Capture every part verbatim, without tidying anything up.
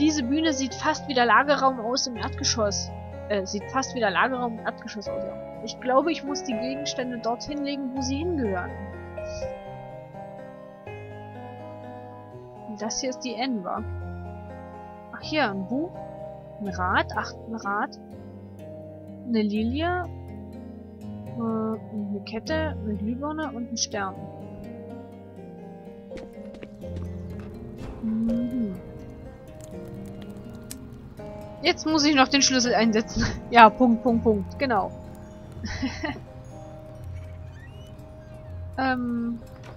Diese Bühne sieht fast wie der Lagerraum aus im Erdgeschoss. Äh, sieht fast wie der Lagerraum im Erdgeschoss aus, ja. Ich glaube, ich muss die Gegenstände dorthin legen, wo sie hingehören. Das hier ist die N, wa? Ach, hier, ein Buch. Ein Rad. Ach, ein Rad. Eine Lilie. Äh, eine Kette, eine Glühbirne und ein Stern. Mhm. Jetzt muss ich noch den Schlüssel einsetzen. Ja, Punkt, Punkt, Punkt. Genau. ähm...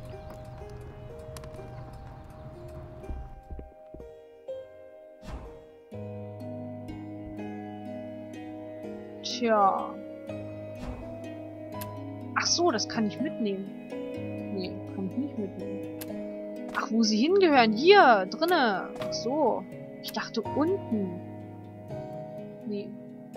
Tja. Ach so, das kann ich mitnehmen. Nee, kann ich nicht mitnehmen. Ach, wo sie hingehören? Hier, drinne. Ach so. Ich dachte unten. Nee.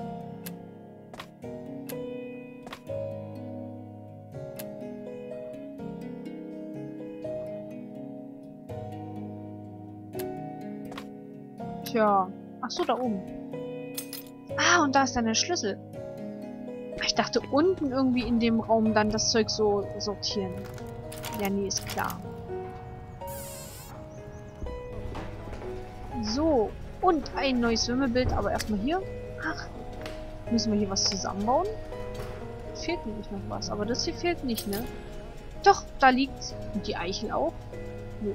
Tja. Ach so, da oben. Ah, und da ist dann der Schlüssel. Ich dachte, unten irgendwie in dem Raum dann das Zeug so sortieren. Ja, nee, ist klar. So. Und ein neues Wimmelbild, aber erstmal hier. Ach. Müssen wir hier was zusammenbauen? Fehlt nämlich noch was. Aber das hier fehlt nicht, ne? Doch, da liegt die Eichel auch. Nö.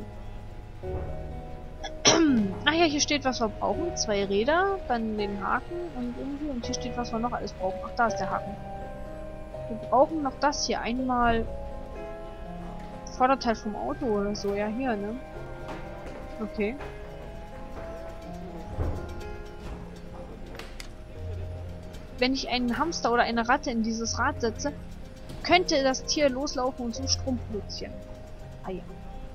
Ach ja, hier steht, was wir brauchen. Zwei Räder, dann den Haken und irgendwie. Und hier steht, was wir noch alles brauchen. Ach, da ist der Haken. Wir brauchen noch das hier. Einmal Vorderteil vom Auto oder so. Ja, hier, ne? Okay. Wenn ich einen Hamster oder eine Ratte in dieses Rad setze, könnte das Tier loslaufen und so Strom produzieren. Ah ja.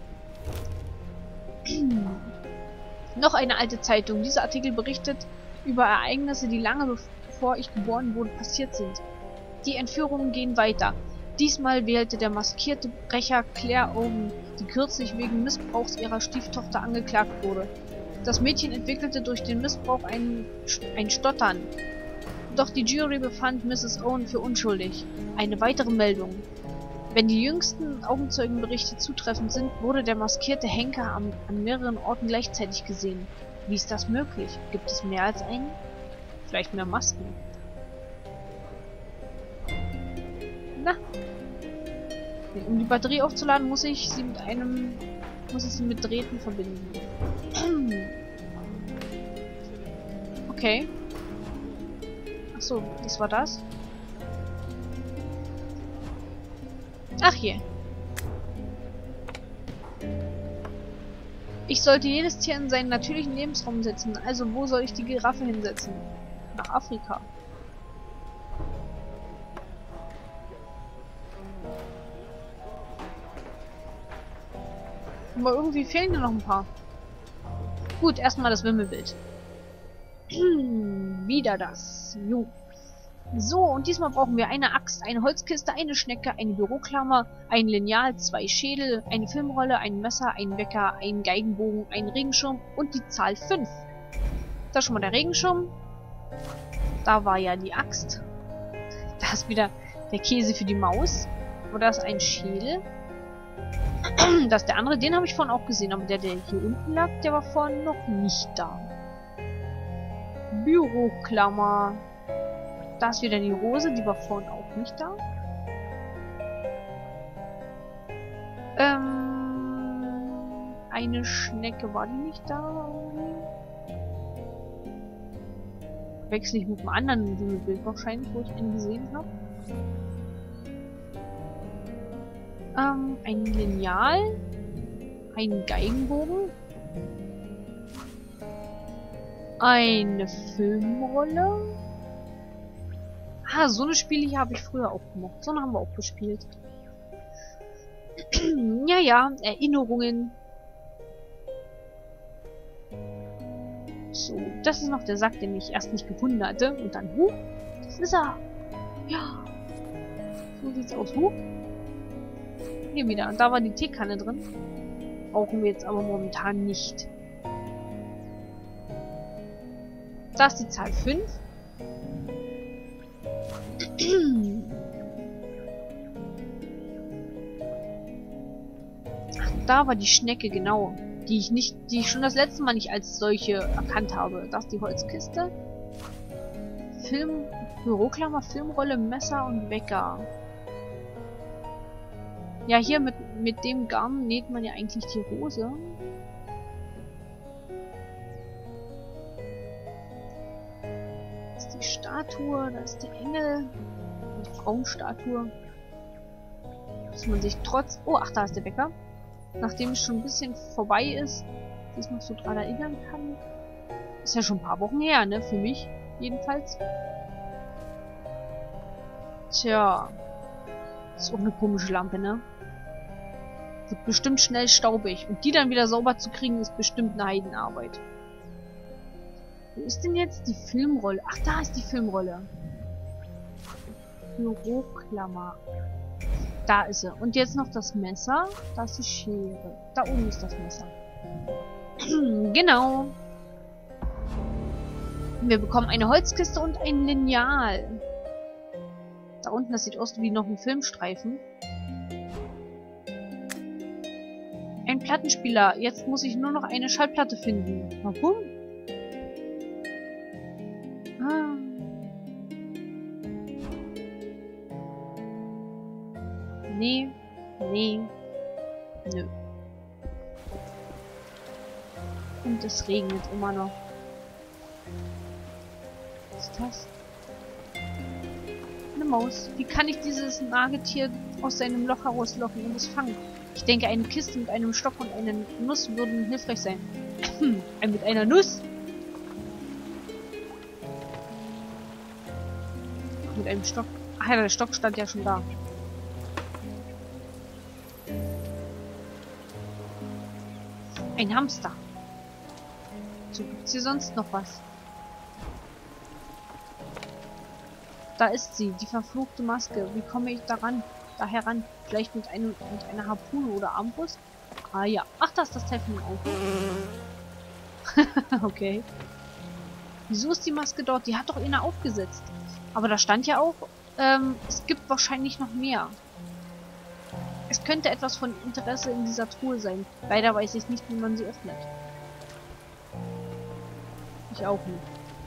Noch eine alte Zeitung. Dieser Artikel berichtet über Ereignisse, die lange bevor ich geboren wurde, passiert sind. Die Entführungen gehen weiter. Diesmal wählte der maskierte Brecher Claire Owen, die kürzlich wegen Missbrauchs ihrer Stieftochter angeklagt wurde. Das Mädchen entwickelte durch den Missbrauch ein, ein Stottern. Doch die Jury befand Misses Owen für unschuldig. Eine weitere Meldung. Wenn die jüngsten Augenzeugenberichte zutreffend sind, wurde der maskierte Henker am, an mehreren Orten gleichzeitig gesehen. Wie ist das möglich? Gibt es mehr als einen? Vielleicht mehr Masken? Na? Um die Batterie aufzuladen, muss ich sie mit einem... muss ich sie mit Drähten verbinden. Okay. Achso, das war das? Ach je. Ich sollte jedes Tier in seinen natürlichen Lebensraum setzen. Also wo soll ich die Giraffe hinsetzen? Nach Afrika. Aber irgendwie fehlen mir noch ein paar. Gut, erstmal das Wimmelbild. Wieder das. Jo. So, und diesmal brauchen wir eine Axt, eine Holzkiste, eine Schnecke, eine Büroklammer, ein Lineal, zwei Schädel, eine Filmrolle, ein Messer, ein Wecker, einen Geigenbogen, einen Regenschirm und die Zahl fünf. Da ist schon mal der Regenschirm. Da war ja die Axt. Da ist wieder der Käse für die Maus. Und da ist ein Schädel. Das ist der andere, den habe ich vorhin auch gesehen, aber der, der hier unten lag, der war vorhin noch nicht da. Büroklammer. Da ist wieder die Rose, die war vorhin auch nicht da. Ähm, eine Schnecke, war die nicht da? Wechsle ich mit einem anderen Bild wahrscheinlich, wo ich einen gesehen habe. Ähm, ein Lineal. Ein Geigenbogen. Eine Filmrolle. Ah, so eine Spiele hier habe ich früher auch gemacht. So eine haben wir auch gespielt. Ja, ja, Erinnerungen. So, das ist noch der Sack, den ich erst nicht gefunden hatte. Und dann, huh, das ist er. Ja. So sieht's aus, huh. Hier wieder. Und da war die Teekanne drin. Brauchen wir jetzt aber momentan nicht. Da ist die Zahl fünf. Ach, da war die Schnecke, genau. Die ich nicht, die ich schon das letzte Mal nicht als solche erkannt habe. Da ist die Holzkiste. Film, Büroklammer, Filmrolle, Messer und Wecker. Ja, hier mit, mit dem Garn näht man ja eigentlich die Hose. Das ist die Statue, da ist der Engel. Die Frauenstatue. Dass man sich trotz... Oh, ach, da ist der Wecker. Nachdem es schon ein bisschen vorbei ist, dass ich noch so dran erinnern kann. Ist ja schon ein paar Wochen her, ne? Für mich jedenfalls. Tja. Ist auch eine komische Lampe, ne? Wird bestimmt schnell staubig. Und die dann wieder sauber zu kriegen, ist bestimmt eine Heidenarbeit. Wo ist denn jetzt die Filmrolle? Ach, da ist die Filmrolle. Büroklammer. Da ist sie. Und jetzt noch das Messer. Da ist die Schere. Da oben ist das Messer. Genau. Wir bekommen eine Holzkiste und ein Lineal. Da unten, das sieht aus wie noch ein Filmstreifen. Ein Plattenspieler. Jetzt muss ich nur noch eine Schallplatte finden. Warum? Ah. Nee. Nee. Nö. Und es regnet immer noch. Was ist das? Eine Maus. Wie kann ich dieses Nagetier aus seinem Loch herauslocken und es fangen? Ich denke, eine Kiste mit einem Stock und einer Nuss würden hilfreich sein. Mit einer Nuss? Mit einem Stock. Ach ja, der Stock stand ja schon da. Ein Hamster. So, gibt's hier sonst noch was? Da ist sie, die verfluchte Maske. Wie komme ich daran? Da heran? Vielleicht mit, einem, mit einer Harpune oder Armbrust? Ah ja. Ach, das ist das Teil von dem Auto. Okay. Wieso ist die Maske dort? Die hat doch einer aufgesetzt. Aber da stand ja auch, ähm, es gibt wahrscheinlich noch mehr. Es könnte etwas von Interesse in dieser Truhe sein. Leider weiß ich nicht, wie man sie öffnet. Ich auch nicht.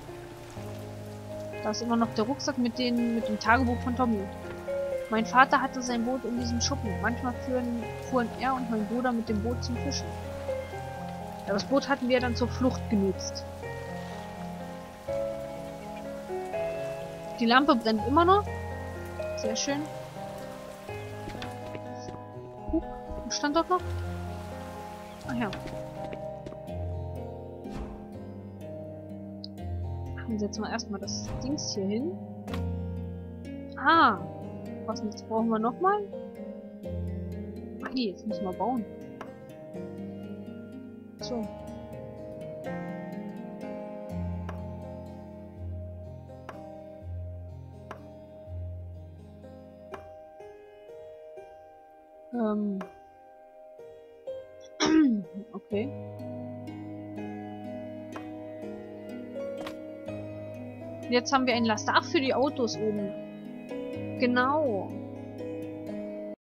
Da ist immer noch der Rucksack mit, den, mit dem Tagebuch von Tommy. Mein Vater hatte sein Boot in diesem Schuppen. Manchmal fuhren, fuhren er und mein Bruder mit dem Boot zum Fischen. Ja, das Boot hatten wir dann zur Flucht genutzt. Die Lampe brennt immer noch. Sehr schön. Huch, stand dort noch? Ach ja. Dann setzen wir erstmal das Dings hier hin. Ah! Was jetzt brauchen wir nochmal? Ach nee, jetzt müssen wir bauen. So. Ähm. Okay. Jetzt haben wir ein Laster. Ach, für die Autos oben. Genau.